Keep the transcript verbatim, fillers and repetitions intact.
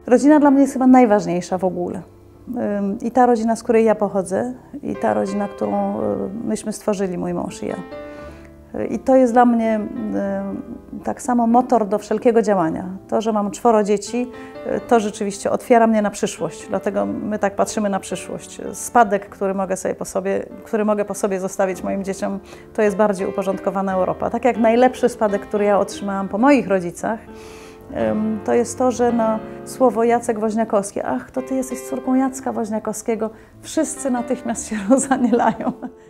Rodzina dla mnie jest chyba najważniejsza w ogóle. I ta rodzina, z której ja pochodzę, i ta rodzina, którą myśmy stworzyli, mój mąż i ja. I to jest dla mnie tak samo motor do wszelkiego działania. To, że mam czworo dzieci, to rzeczywiście otwiera mnie na przyszłość. Dlatego my tak patrzymy na przyszłość. Spadek, który mogę sobie po sobie, który mogę po sobie zostawić moim dzieciom, to jest bardziej uporządkowana Europa. Tak jak najlepszy spadek, który ja otrzymałam po moich rodzicach, to jest to, że na słowo Jacek Woźniakowski, ach, to ty jesteś córką Jacka Woźniakowskiego, wszyscy natychmiast się rozanielają.